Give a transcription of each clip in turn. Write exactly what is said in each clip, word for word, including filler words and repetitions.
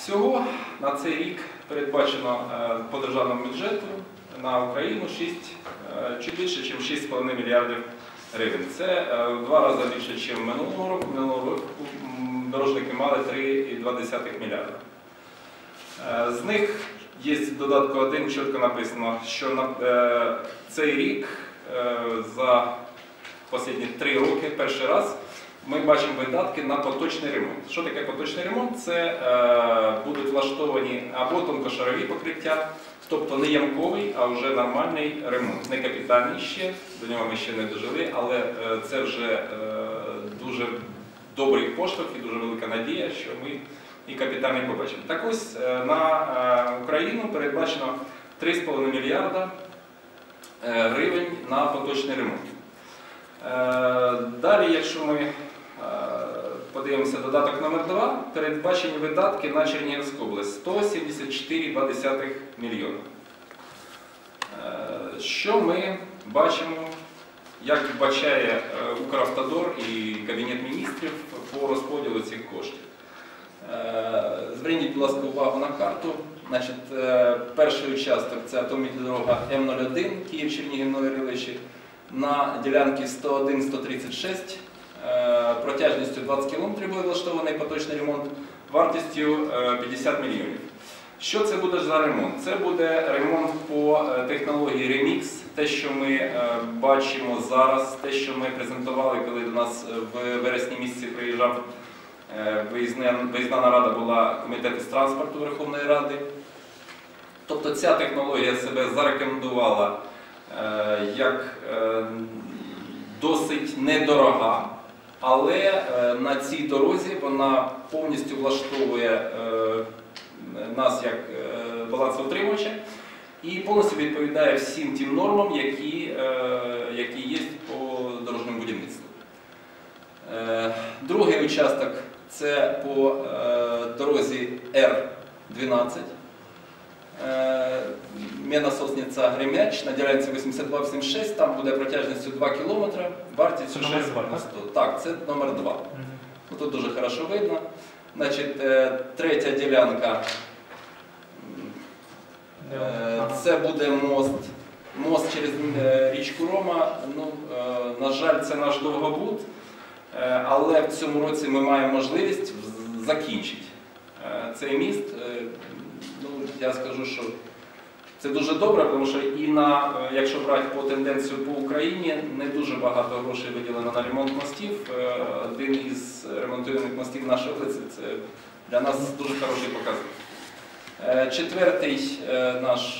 Всього на цей рік передбачено по державному бюджету на Україну чуть більше, ніж шість з половиною мільярдів гривень. Це в два рази більше, ніж минулого року. Минулого року дорожники мали три цілих дві десятих мільярда. З них є в додатку один, чітко написано, що на цей рік за останні три роки перший раз ми бачимо видатки на поточний ремонт. Що таке поточний ремонт? Це е, будуть влаштовані або тонкошарові покриття, тобто не ямковий, а вже нормальний ремонт. Не капітальний ще, до нього ми ще не дожили, але е, це вже е, дуже добрий поштовх і дуже велика надія, що ми і капітальний побачимо. Так ось е, на е, Україну передбачено три цілих п'ять десятих мільярда е, гривень на поточний ремонт. Е, далі, якщо ми подивимося додаток номер два, передбачені видатки на Чернігівську область сто сімдесят чотири цілих дві десятих мільйона. Що ми бачимо, як бачає Укравтодор і Кабінет міністрів по розподілу цих коштів? Зверніть, будь ласка, увагу на карту. Значить, перший участок – це автомобільна дорога М нуль один Київ-Чернігів-Нові Рилищі на ділянці сто один сто тридцять шість. Протяжністю двадцять кілометрів буде влаштований поточний ремонт, вартістю п'ятдесят мільйонів. Що це буде за ремонт? Це буде ремонт по технології ремікс, те, що ми бачимо зараз, те, що ми презентували, коли до нас в вересні місяці приїжджав виїзна, виїзна нарада була Комітету з транспорту Верховної Ради. Тобто ця технологія себе зарекомендувала як досить недорога. Але на цій дорозі вона повністю влаштовує нас як балансоутримувача і повністю відповідає всім тим нормам, які, які є по дорожньому будівництву. Другий участок – це по дорозі Р дванадцять. Менососниця Гремяч на ділянці вісімдесят два вісімдесят шість, там буде протяжністю два кілометри, вартістю шість на сто. Так, це номер два. Mm-hmm. Тут дуже добре видно. Значить, третя ділянка, це буде мост, мост через річку Рома. Ну, на жаль, це наш довгобуд, але в цьому році ми маємо можливість закінчити цей міст. Ну, я скажу, що це дуже добре, тому що і на, якщо брати по тенденцію по Україні, не дуже багато грошей виділено на ремонт мостів. Один із ремонтуємих мостів нашої області – це для нас дуже хороший показник. Четвертий наш,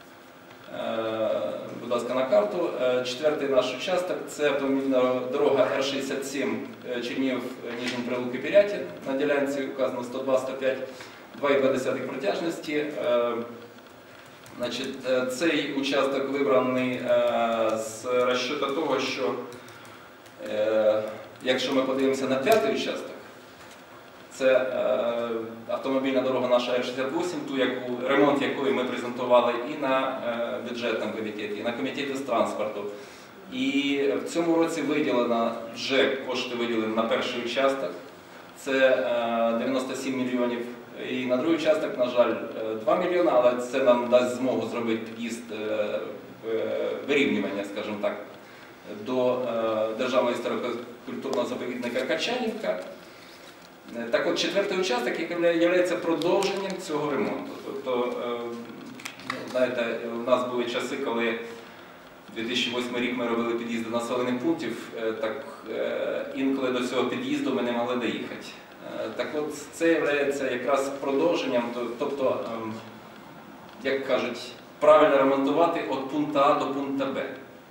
будь ласка, на карту, четвертий наш участок – це автомобільна дорога Р шістдесят сім Чернігів-Ніжин Прилуки-Пірятин на ділянці указано сто два сто п'ять, два цілих дві десятих протяжності. Значить, цей участок вибраний з розчету того, що якщо ми подивимося на п'ятий участок, це автомобільна дорога наша Р шістдесят вісім, ту, яку, ремонт якої ми презентували і на бюджетному комітеті, і на комітеті з транспорту. І в цьому році виділено, вже кошти виділені на перший участок, це дев'яносто сім мільйонів. І на другий участок, на жаль, два мільйони, але це нам дасть змогу зробити під'їзд вирівнювання, скажімо так, до Державного історико-культурного заповідника Качанівка. Так от, четвертий участок є продовженням цього ремонту. Тобто, знаєте, у нас були часи, коли дві тисячі восьмий рік ми робили під'їзди до населених пунктів, так інколи до цього під'їзду ми не могли доїхати. Так от, це є якраз продовженням, тобто, як кажуть, правильно ремонтувати від пункту А до пункту Б.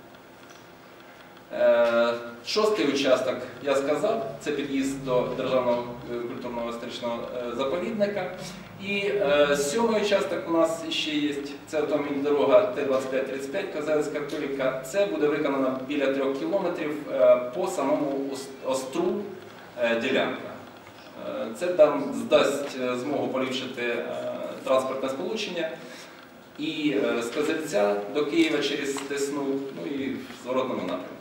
Шостий участок, я сказав, це під'їзд до Державного культурного історичного заповідника. І сьомий участок у нас ще є, це автомобільна дорога Т двадцять п'ять тридцять п'ять Козелець-Картулівка. Це буде виконано біля трьох кілометрів по самому остру ділянка. Це там дасть змогу поліпшити транспортне сполучення і з Козельця до Києва через Десну, ну і в зворотному напрямку.